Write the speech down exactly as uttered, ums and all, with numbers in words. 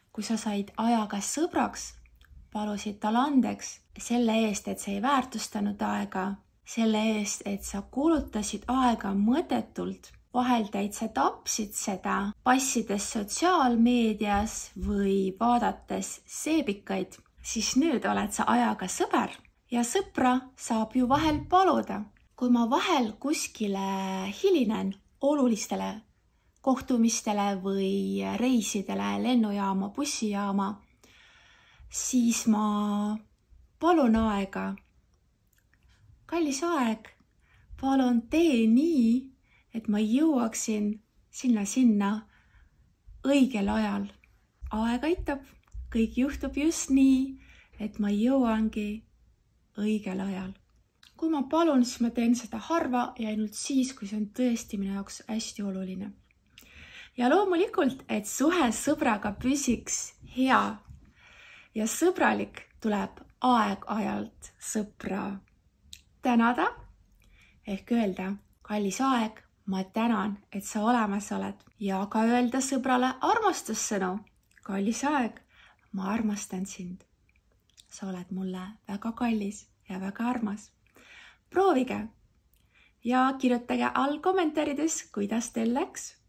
kui sa said ajaga sõbraks, palusid tal andeks selle eest, et sa ei väärtustanud aega, selle eest, et sa kulutasid aega mõttetult, vahel täitsa tapsid seda, passides sotsiaalmeedias või vaadates seebikaid, siis nüüd oled sa ajaga sõber ja sõpra saab ju vahel paluda. Kui ma vahel kuskile hilinen olulistele kohtumistele või reisidele, lennujaama, bussijaama, siis ma palun aega. Kallis aeg, palun tee nii, et ma jõuaksin sinna-sinna õigel ajal. Aeg aitab, kõik juhtub just nii, et ma jõuangi õigel ajal. Kui ma palun, siis ma teen seda harva ja ainult siis, kui see on tõesti minu jaoks hästi oluline. Ja loomulikult, et suhe sõbraga püsiks hea ja sõbralik, tuleb aeg-ajalt sõpra tänada ehk öelda, kallis aeg, ma tänan, et sa olemas oled ja ka öelda sõbrale armastussõnu. Kallis aeg, ma armastan sind. Sa oled mulle väga kallis ja väga armas. Proovige ja kirjutage all kommentaarides, kuidas teil läks.